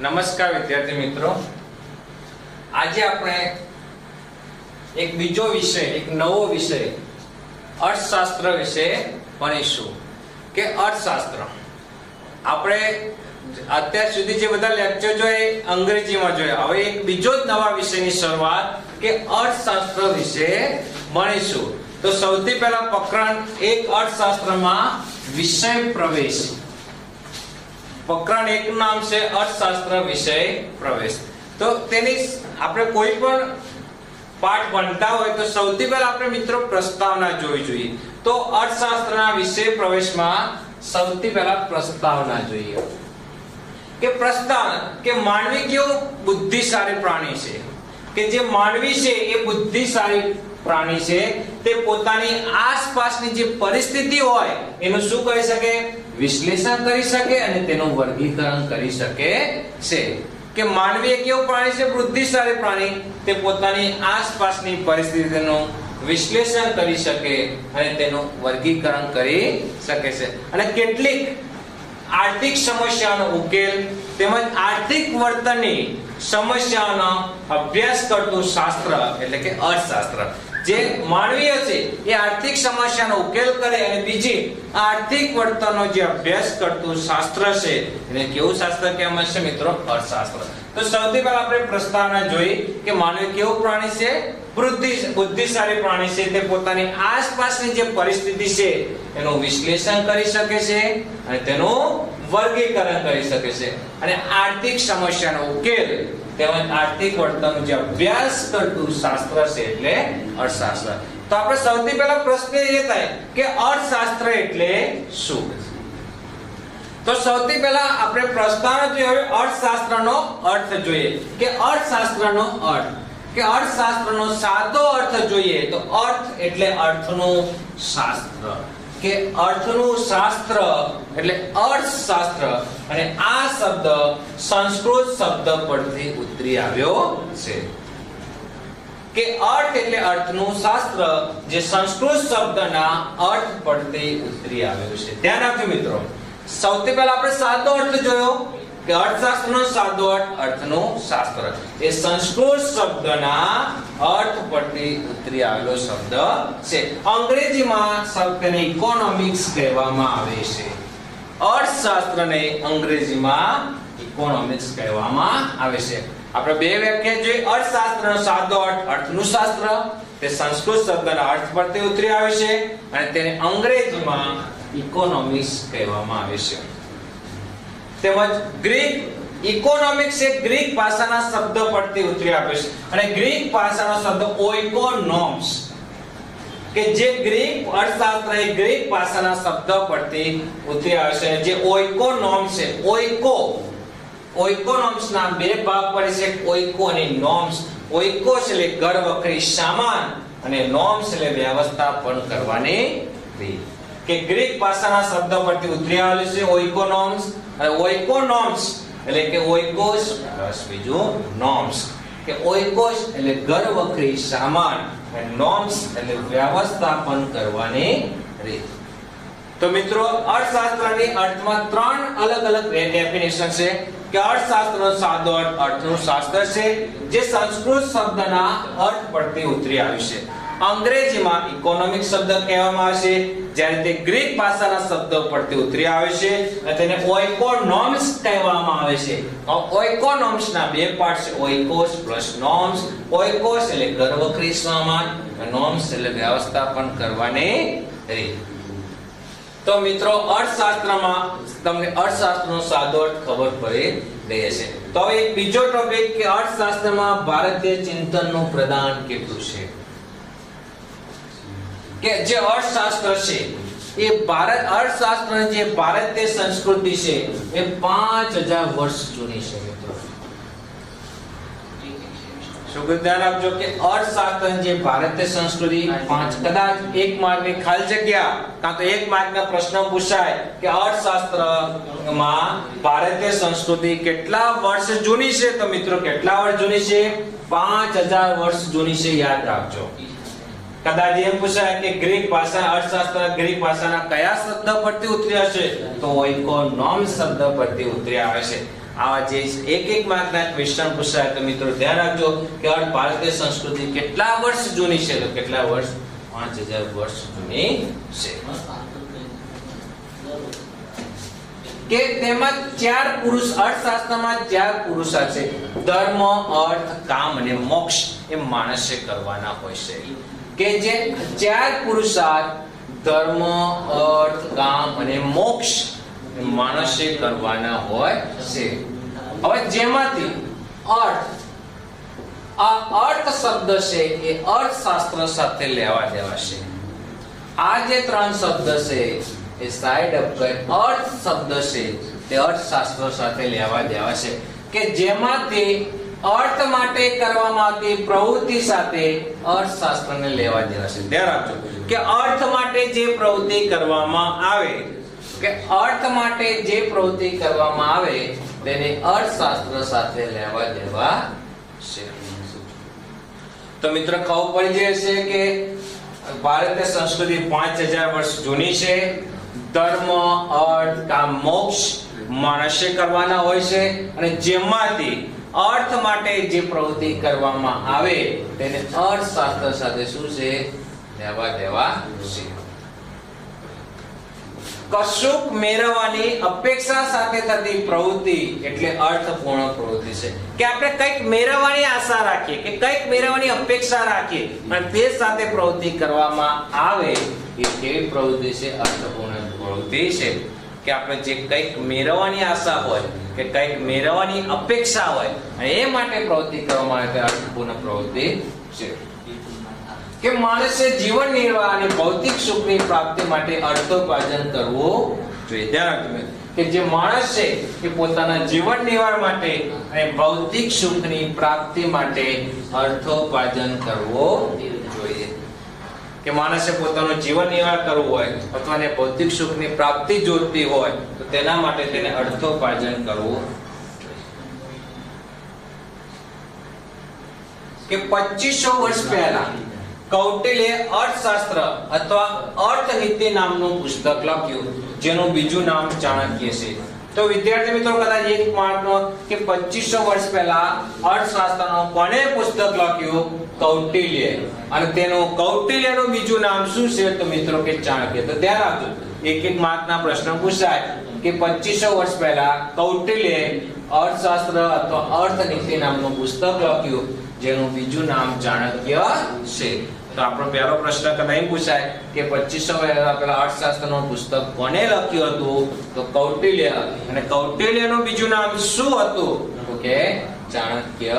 નમસ્કાર વિદ્યાર્થી મિત્રો, આજે આપણે એક બીજો વિષય, એક નવો વિષય અર્થશાસ્ત્ર વિશે ભણીશું કે અર્થશાસ્ત્ર. આપણે અત્યાર સુધી જે બધા લેક્ચર જોયા અંગ્રેજીમાં જોયા, હવે એક બીજો જ નવા વિષયની શરૂઆત કે અર્થશાસ્ત્ર વિશે ભણીશું. તો સૌથી પહેલા પ્રકરણ 1 અર્થશાસ્ત્રમાં વિષય પ્રવેશ. પ્રકરણ 1 નું નામ છે અર્થશાસ્ત્ર વિષય પ્રવેશ. તો તેની આપણે કોઈ પણ પાઠ ભણતા હોય તો સૌથી પહેલા આપણે મિત્રો પ્રસ્તાવના જોવી જોઈએ. તો અર્થશાસ્ત્રના વિષય પ્રવેશમાં સૌથી પહેલા પ્રસ્તાવના જોઈએ કે પ્રસ્તાવના કે માનવી કેવો બુદ્ધિશાળી પ્રાણી છે, કે જે માનવી છે એ બુદ્ધિશાળી પ્રાણી છે. તે પોતાની આસપાસની જે પરિસ્થિતિ હોય એનું શું કરી શકે? વિશ્લેષણ કરી શકે અને તેનું વર્ગીકરણ કરી શકે છે. કે માનવી એક એવું પ્રાણી છે, બુદ્ધિશાળી પ્રાણી, તે પોતાની આસપાસની પરિસ્થિતિનું વિશ્લેષણ કરી શકે અને તેનું વર્ગીકરણ કરી શકે છે. અને કેટલીક આર્થિક સમસ્યાનો ઉકેલ તેમજ આર્થિક વર્તનની સમસ્યાનો અભ્યાસ કરતું શાસ્ત્ર એટલે કે અર્થશાસ્ત્ર. જે માનવીય છે એ આર્થિક સમસ્યાનો ઉકેલ કરે અને બીજી આર્થિક વર્તનનો જે અભ્યાસ કરતું શાસ્ત્ર છે એને કેવું શાસ્ત્ર કહેવામાં છે મિત્રો? અર્થશાસ્ત્ર. તો સૌથી પહેલા આપણે પ્રસ્તાવના જોઈ કે માનવી કેવું પ્રાણી છે? બુદ્ધિશાળી પ્રાણી છે. તે પોતાની આસપાસની જે પરિસ્થિતિ છે એનું વિશ્લેષણ કરી શકે છે અને તેનું વર્ગીકરણ કરી શકે છે અને આર્થિક સમસ્યાનો ઉકેલ તેમજ આર્થિક વર્તનનો જે અભ્યાસ કરતું શાસ્ત્ર છે એટલે અર્થશાસ્ત્ર. તો આપણે સૌથી પહેલા પ્રશ્ન એ થાય કે અર્થશાસ્ત્ર એટલે શું? તો સૌથી પહેલા આપણે પ્રસ્તાવના જોઈએ. હવે અર્થશાસ્ત્રનો અર્થ જોઈએ કે અર્થશાસ્ત્રનો અર્થ કે અર્થશાસ્ત્રનો સાદો અર્થ જોઈએ તો અર્થ એટલે અર્થનું શાસ્ત્ર. કે અર્થનું શાસ્ત્ર એટલે અર્થશાસ્ત્ર અને આ શબ્દ સંસ્કૃત શબ્દ પરથી ઉતરી આવ્યો છે. કે અર્થ એટલે અર્થનું શાસ્ત્ર જે સંસ્કૃત શબ્દના અર્થ પરથી ઉતરી આવ્યો છે. ધ્યાન આપજો મિત્રો. સૌથી પહેલા આપણે સાદો અર્થ જોયો કે અર્થશાસ્ત્રનો સાદો અર્થ અર્થનું શાસ્ત્ર એ સંસ્કૃત શબ્દના અર્થ પરથી ઉતરી આવેલો શબ્દ છે. અંગ્રેજીમાં શબ્દને ઇકોનોમિક્સ કહેવામાં આવે છે. અર્થશાસ્ત્રને અંગ્રેજીમાં ઇકોનોમિક્સ કહેવામાં આવે છે. આપણે બે વ્યાખ્યા જોઈ. અર્થશાસ્ત્રનો સાદો અર્થ અર્થનું શાસ્ત્ર, તે સંસ્કૃત શબ્દના અર્થ પરથી ઉતરી આવે છે અને તેને અંગ્રેજીમાં ઇકોનોમિક્સ કહેવામાં આવે છે. તેમજ ગ્રીક ઇકોનોમિક્સ એ ગ્રીક ભાષાના શબ્દ પરથી ઉતરી આવ્યો છે અને ગ્રીક ભાષાનો શબ્દ ઓઇકોનોમ્સ કે જે ગ્રીક અર્થશાસ્ત્ર એ ગ્રીક ભાષાના શબ્દ પરથી ઉતરી આવ્યો છે. જે ઓઇકોનોમ્સ છે, ઓઇકોનોમ્સ ના બે ભાગ પડે છે, ઓઇકો અને નોમ્સ. ઓઇકોસ એટલે ઘર વખરી સામાન અને નોમ્સ એટલે વ્યવસ્થાપન કરવાની રીત. કે ગ્રીક ભાષાના શબ્દ પરથી ઉતરી આવેલું છે ઓઇકોનોમ્સ. અને ઓઇકોનોમ્સ એટલે કે ઓઇકોસ પ્લસ બીજું નોમ્સ. કે ઓઇકોસ એટલે ઘર વખરી સામાન અને નોમ્સ એટલે વ્યવસ્થાપન કરવાની રીત. તો મિત્રો અર્થશાસ્ત્રની અર્થમાં ત્રણ અલગ અલગ ડેફિનેશન છે. કે અર્થશાસ્ત્રનો સાદો અર્થ અર્થનું શાસ્ત્ર છે જે સંસ્કૃત શબ્દના અર્થ પરથી ઉતરી આવ્યું છે. અંગ્રેજીમાં ઇકોનોમિક શબ્દ કહેવામાં આવે છે જ્યારે તે ગ્રીક ભાષાના શબ્દ પરથી ઉતરી આવે છે અને તેને ઓઇકોનોમ્સ કહેવામાં આવે છે. ઓઇકોનોમ્સ ના બે પાર્ટ છે, ઓઇકોસ પ્લસ નોમ્સ. ઓઇકોસ એટલે ઘર વખરી સામાન અને નોમ્સ એટલે વ્યવસ્થાપન કરવાની રીત. તો મિત્રો અર્થશાસ્ત્રમાં તમને અર્થશાસ્ત્રનો સાદો અર્થ ખબર પડી રહી છે. તો હવે એક બીજો ટોપિક કે અર્થશાસ્ત્રમાં ભારતીય ચિંતનનું પ્રદાન કેટલું છે? કે જે અર્થશાસ્ત્ર છે એ અર્થશાસ્ત્રની જે ભારતીય સંસ્કૃતિ છે એ 5000 વર્ષ જૂની છે મિત્રો. શું ધ્યાન આપજો કે અર્થશાસ્ત્રની જે ભારતીય સંસ્કૃતિ કદાચ એક માર્કની ખાલી જગ્યા કાં તો એક માર્કના પ્રશ્ન પૂછાય કે અર્થશાસ્ત્રમાં ભારતીય સંસ્કૃતિ કેટલા વર્ષ જૂની છે? તો મિત્રો કેટલા વર્ષ જૂની છે? 5000 વર્ષ જૂની છે. યાદ રાખજો. કદાચ એમ પૂછાય કે ગ્રીક ભાષા અર્થશાસ્ત્ર ગ્રીક ભાષાના કયા શબ્દ પરથી ઉતર્યા છે? તો ઓઇકોનોમ્સ શબ્દ પરથી ઉતરી આવે છે. આવા જે એક માર્કના ક્વેશ્ચન પૂછાય તો મિત્રો ધ્યાન રાખજો કે ભારતીય સંસ્કૃતિ કેટલા વર્ષ જૂની છે, તો કેટલા વર્ષ? 5000 વર્ષ જૂની છે. કે તેમાં 4 પુરુષ અર્થશાસ્ત્રમાં 4 પુરુષાર્થ છે. ધર્મ, અર્થ, કામ અને મોક્ષ એ માણસે કરવાના હોય છે. કે જે 4 પુરુષાર્થ ધર્મ, અર્થ, કામ અને મોક્ષ માણસે કરવાના હોય છે. હવે જેમાંથી અર્થ, આ અર્થ શબ્દ છે એ અર્થશાસ્ત્ર સાથે લેવા દેવા છે. આ જે 3 શબ્દ છે એ સાઈડ અપ કરી અર્થ શબ્દ છે તે અર્થશાસ્ત્ર સાથે લેવા દેવા છે. કે જેમાંથી અર્થ માટે કરવામાં આવતી પ્રવૃત્તિ સાથે અર્થશાસ્ત્રને લેવા દેવા છે. ધ્યાન રાખજો કે અર્થ માટે જે પ્રવૃત્તિ કરવામાં આવે, કે અર્થ માટે જે પ્રવૃત્તિ કરવામાં આવે તેને અર્થશાસ્ત્ર સાથે લેવા દેવા છે. તો મિત્રો ખબર પડી જશે કે ભારતીય સંસ્કૃતિ 5000 વર્ષ જૂની છે. ધર્મ, અર્થ, કામ, મોક્ષ માણસે કરવાના હોય છે અને જેમાંથી અર્થ માટે જે પ્રવૃત્તિ કરવામાં આવે તેને અર્થશાસ્ત્ર સાથે શું છે? લેવા દેવા છે. કશુંક મેળવવાની અપેક્ષા સાથે થતી પ્રવૃત્તિ એટલે અર્થપૂર્ણ પ્રવૃત્તિ છે. કે આપણે કંઈક મેળવવાની આશા રાખીએ, કે કંઈક મેળવવાની અપેક્ષા રાખીએ અને તે સાથે પ્રવૃત્તિ કરવામાં આવે એ કેવી પ્રવૃત્તિ છે? અર્થપૂર્ણ પ્રવૃત્તિ છે. કે આપણે જે કંઈક મેળવવાની આશા હોય, કે કંઈક મેળવવાની અપેક્ષા હોય અને એ માટે પ્રવૃત્તિ કરવામાં આવે તે અર્થપૂર્ણ પ્રવૃત્તિ છે. કે માણસે જીવન નિર્વાહ અને ભૌતિક સુખની પ્રાપ્તિ માટે અર્થોપાર્જન કરવું જોઈએ. ધ્યાન રાખજો કે જે માણસ છે એ પોતાના જીવન નિર્વાહ માટે અને ભૌતિક સુખની પ્રાપ્તિ માટે અર્થોપાર્જન કરવું જોઈએ. કે માણસે પોતાનું જીવન નિર્વાહ કરવું હોય અથવા ને ભૌતિક સુખની પ્રાપ્તિ જોઈતી હોય તો તેના માટે તેને અર્થોપાર્જન કરવું. કે 2500 વર્ષ પહેલા કૌટિલ્ય અર્થશાસ્ત્ર અથવા અર્થનીતિ નામનું પુસ્તક લખ્યું જેનું બીજું નામ ચાણક્ય છે. તો વિદ્યાર્થી મિત્રો કદાચ એક માર્કનો કે 2500 વર્ષ પહેલા અર્થશાસ્ત્રનું કોણે પુસ્તક લખ્યું? કૌટિલ્ય. અને તેનું કૌટિલ્યનું બીજું નામ શું છે? તો મિત્રો કે ચાણક્ય. તો ધ્યાન રાખજો એક માર્કના પ્રશ્ન પૂછાય કે 2500 વર્ષ પહેલા કૌટિલ્ય અર્થશાસ્ત્ર અથવા અર્થનીતિ નામનું પુસ્તક લખ્યું જેનું બીજું નામ ચાણક્ય છે. તો આપણો પહેલો પ્રશ્ન કદાચ પૂછાય કે 2500 વર્ષ પહેલા અર્થશાસ્ત્રનું પુસ્તક કોણે લખ્યું હતું? તો કૌટિલ્ય. અને કૌટિલ્યનું બીજું નામ શું હતું? તો કે ચાણક્ય.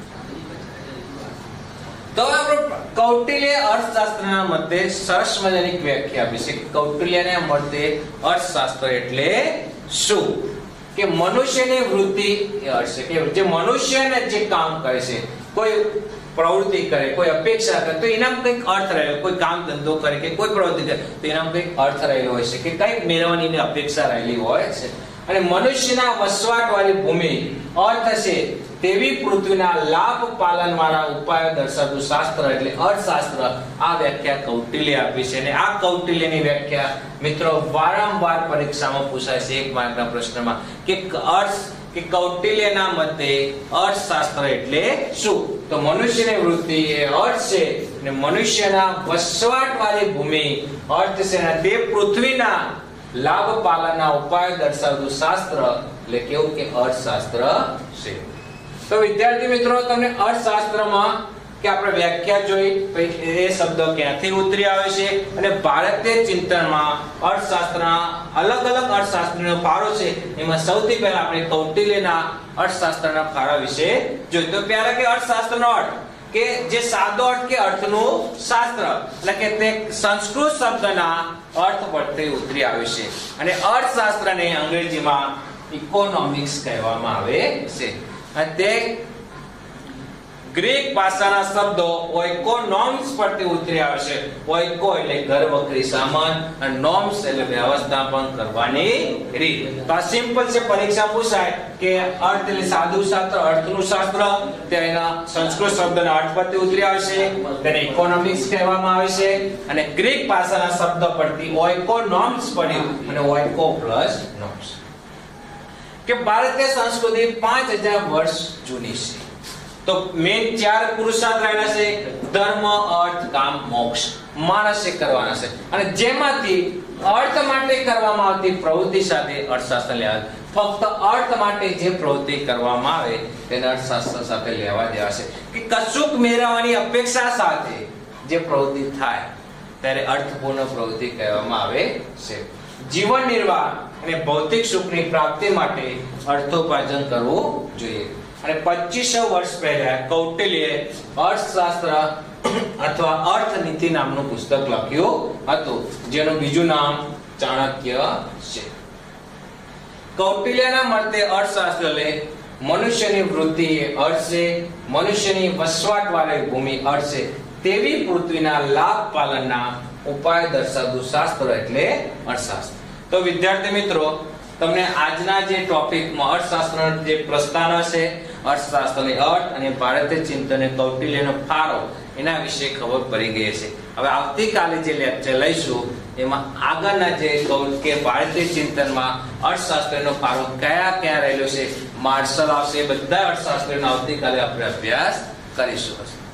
તો આપણે કૌટિલ્ય અર્થશાસ્ત્રના મતે સરસ મજાની વ્યાખ્યા આપી છે. કૌટિલ્યના મતે અર્થશાસ્ત્ર એટલે શું? કે મનુષ્યની વૃત્તિ એ અર્થ છે. કે જે મનુષ્યને જે કામ કરે છે, કોઈ પ્રવૃત્તિ કરે, કોઈ અપેક્ષા કરે તો એનામાં કંઈક અર્થ રહેલો, કોઈ કામ ધંધો કરે કે કોઈ પ્રવૃત્તિ કરે તો એનામાં કંઈક અર્થ રહેલો હોય છે, કે કંઈક મેળવવાની અપેક્ષા રહેલી હોય છે. અને મનુષ્યના વસવાટવાળી ભૂમિ અર્થ છે તેવી પૃથ્વીના લાભ પાલન વાળા ઉપાયો દર્શાવતું શાસ્ત્ર એટલે અર્થશાસ્ત્ર. આ વ્યાખ્યા કૌટિલ્ય આપી છે. અને આ કૌટિલ્યની વ્યાખ્યા મિત્રો વારંવાર પરીક્ષામાં પૂછાય છે એક માર્કના પ્રશ્નમાં કે અર્થ કે કૌટિલ્યના મતે અર્થશાસ્ત્ર એટલે શું? તો મનુષ્યની વૃત્તિ એ અર્થ છે અને મનુષ્યના વસવાટવાળી ભૂમિ અર્થ છે અને તે પૃથ્વીના લાભ પાલનના ઉપાયો દર્શાવતું શાસ્ત્ર એટલે કેવું? કે અર્થશાસ્ત્ર છે. તો વિદ્યાર્થી મિત્રો તમને અર્થશાસ્ત્રમાં કે આપણે વ્યાખ્યા જોઈ એ શબ્દો ક્યાંથી ઉતરી આવે છે અને ભારતીય ચિંતનમાં અર્થશાસ્ત્રના અલગ અલગ અર્થશાસ્ત્રનો ફાળો છે. એમાં સૌથી પહેલા આપણે કૌટિલ્યના અર્થશાસ્ત્રના ફાળા વિશે જોઈએ. તો પહેલા કે અર્થશાસ્ત્રનો અર્થ કે જે સાદો અર્થ કે અર્થનું શાસ્ત્ર એટલે કે તે સંસ્કૃત શબ્દના અર્થ પરથી ઉતરી આવે છે. અને અર્થશાસ્ત્રને અંગ્રેજીમાં ઇકોનોમિક્સ કહેવામાં આવે છે. અને તે ગ્રીક ભાષાના શબ્દો ઓઇકોનોમ્સ પરથી ઉતરી આવે છે. ઓઇકો એટલે ઘર વખરી સામાન અને નોમ્સ એટલે વ્યવસ્થાપન કરવાની રીત. તો આ સિમ્પલ છે, પરીક્ષા પૂછાય કે અર્થ એટલે સાદું શાસ્ત્ર, અર્થનું શાસ્ત્ર તેના સંસ્કૃત શબ્દના અર્થ પરથી ઉતરી આવે છે, તેને ઇકોનોમિક્સ કહેવામાં આવે છે. અને ગ્રીક ભાષાના શબ્દ પરથી ઓઇકોનોમ્સ પડ્યું અને ઓઇકો પ્લસ નોમ્સ. કે ભારતીય સંસ્કૃતિ 5000 વર્ષ જૂની છે. તો મેન 4 પુરુષાર્થ રહેલા છે: ધર્મ, અર્થ, કામ, મોક્ષ. માણસે કરવાના છે અને જેમાંથી અર્થ માટે કરવામાં આવતી પ્રવૃત્તિ સાથે અર્થશાસ્ત્ર લેવા. ફક્ત અર્થ માટે જે પ્રવૃત્તિ કરવામાં આવે તેને અર્થશાસ્ત્ર સાથે લેવા દેવા છે. કે કશુંક મેળવવાની અપેક્ષા સાથે જે પ્રવૃત્તિ થાય ત્યારે અર્થપૂર્ણ પ્રવૃત્તિ કહેવામાં આવે છે. જીવન નિર્વાહ અને ભૌતિક સુખની પ્રાપ્તિ માટે અર્થોપાર્જન કરવું જોઈએ. અને 2500 વર્ષ પહેલા કૌટિલ્યે અર્થશાસ્ત્ર અથવા અર્થનીતિ નામનું પુસ્તક લખ્યું હતું, જેનું બીજું નામ ચાણક્ય છે. કૌટિલ્યના મતે અર્થશાસ્ત્રએ મનુષ્યની વૃદ્ધિ એ અર્થ છે, મનુષ્યની વસવાટવાળી ભૂમિ અર્થ છે, તેવી પૃથ્વીના લાભ પાલનના ઉપાય દર્શાવતું શાસ્ત્ર એટલે અર્થશાસ્ત્ર. તો વિદ્યાર્થી મિત્રો, તમને આજના જે ટોપિકમાં અર્થશાસ્ત્રનો જે પ્રસ્તાવના છે, અર્થશાસ્ત્રની અર્થ અને ભારતીય ચિંતન કૌટિલ્યનો ફાળો, એના વિશે ખબર પડી ગઈ છે. હવે આવતીકાલે જે લેક્ચર લઈશું એમાં આગળના જે કે ભારતીય ચિંતનમાં અર્થશાસ્ત્રનો ફાળો કયા રહેલો છે, માર્શલ આવશે, બધા અર્થશાસ્ત્રનો આવતીકાલે આપણે અભ્યાસ કરીશું.